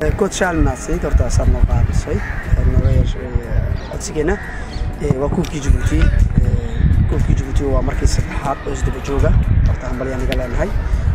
كنت شعل ناسي دورت أصلا نقابل شيء نغير أتسجنا وكوفي جبتي كوفي جبتي ومركز الحق أجد بجوجا دورت هم بليان قالن هاي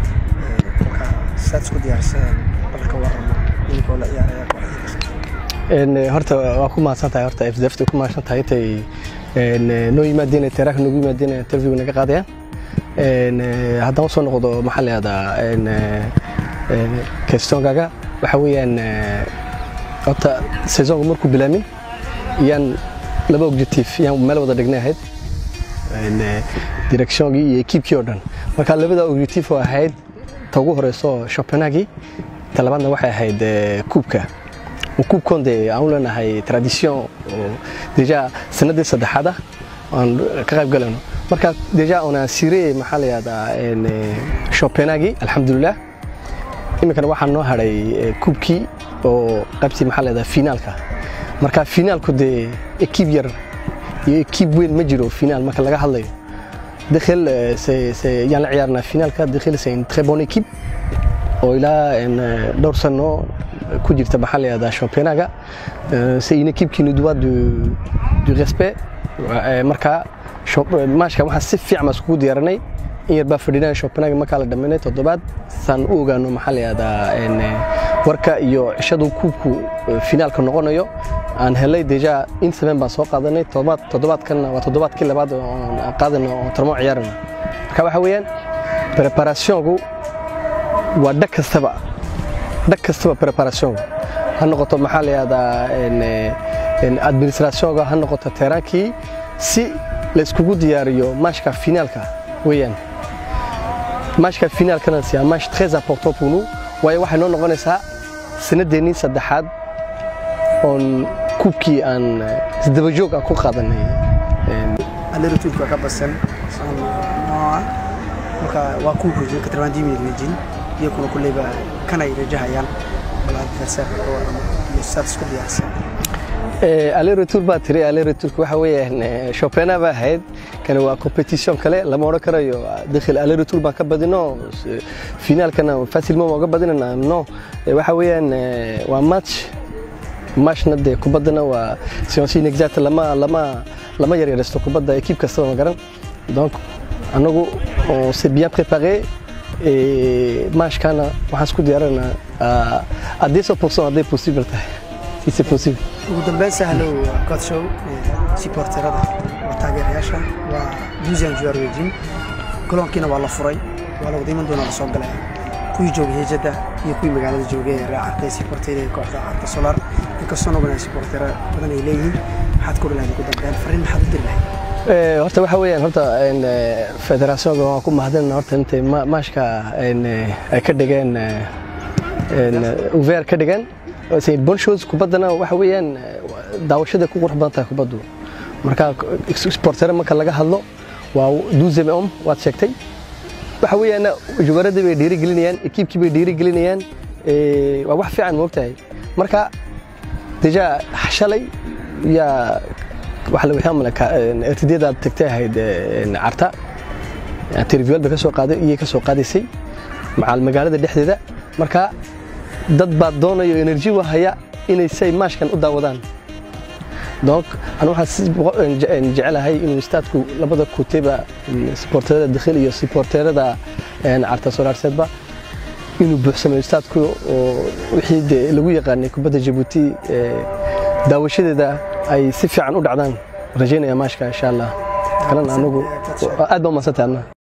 سادس كدي أرسل بلك ورنا يقول يا إن هرتا وأكون مع سنتا هرتا إفزفت وكون مع سنتا هيتي إن نوي مدينة تراك نوي مدينة ترفيو نقاطع إن هذا وصل نقطة محل هذا إن كاستون كاكا وحوي إن هرتا سيزون مركو بلامين يعني لبا أوبجيكتيف يعني ما لو درجنا هيد إن ديركشن جي كيب كيردن ما كان لبا أوبجيكتيف واحد توجه رئيسه شوبناجي تلابنا واحد هيد كوبكا وكوب كوندي عملنا هاي تراديسيون ديجا سنة صدحة عن كعب قالنا مركا ديجا أنا سيري محلي هذا إن شوبناجي الحمد لله إما كان واحد نوع هاي كوبكي أو قبتي محل هذا فينالكا مركا فينال كده كيبير كيب وين مجرو فينال ما كان لقى حلي دخل يعني عيارنا فينالكا دخل سين très bonne équipe وإلى إن دور سنة كوجرت محلي هذا شامبيوناغا c'est une équipe qui nous doit du respect marka maashka waxa si fiican masku diyaarnay in yarba fadhina shambiyoonaga ma kala dhameeyay toddobaad san u ogaano maxalli hada in warka iyo cishadu kuubku finaalka noqonayo aan helay deja in sameyn baan soo qaadanay toddobaadkan waa toddobaadkii labaad oo aan qaadano tarmo ciyaarna marka waxa weeyaan preparationku waa dhag kastaba preparation ha noqoto maxalli hada in administration ha noqoto teraaki si la iskugu diyaariyo matchka finaalka weeyaan matchka finaalkana c'est un match très important pour nous waayo waxay noo noqonaysaa sanadeennii saddexaad on kuubkii aan isdaba joog ah ku qaadanay alirtuulka ka basan marka waa kuubkii ka tarban diimid leejin iyo kuna kuleyba kana irajahayaan aller retour batterie aller retour waxa weeyaan Chopin ba ahayd kana waa competition kale lama oran karayo dakhil aller retour ba ka badino finaalkana facilement uga badinana no waxa weeyaan waa match nade kubadana waa si exact lama yaryarsto kubada équipe kasta ma garan donc anagu on s'est bien préparé et match kana waxaan isku diyaarana à 200% dès possible si c'est possible ugu dambeyn sahlo coach supporterada taageerayaasha waa 12 joueur weejin kolonkina waa la furay waa la wadiiman doona soo galay kuwii joogay Jeddah iyo kuwii magaalada joogay raacay supporterada kooxda Arta Solar inkastoo noqonay supportera badan ay leeyihiin waxaad ku leedahay ugu dambeyn fariin maxaad u dirlahay horta waxa weeyaan horta in federationka waa ku mahadin horta intay maashka in ay ka dhigeen in over ka dhigeen say bon shows kubadana waxa weeyaan daawashada ku qurux badan tahay kubadu marka sportera marka laga hadlo waa 12 om waad sheegtay waxa weeyaan jugarada bay dhiiri gelinayaan equipe bay dhiiri gelinayaan waa wax fiican moogtahay marka deja shalay ya waxa lagu xamlaka irtideeda tagtay hayd arta interview ba ka soo qaaday iyo ka soo qaadisay macal magaalada dhexdeeda marka dad baad doonayo energy wahaya inay say maashkan u daawadaan donc anu waxaan jecelahay inuu staadku labada kuteba supporterada dakhil iyo supporterada Arta Solar sedba inuu buuxsamo staadku oo wixii lagu yaqaanay kubadda Djibouti daawashadeeda ay si fiican u dhacdaan rajaynaya maashka insha Allah kalena anagu aad baan maasataana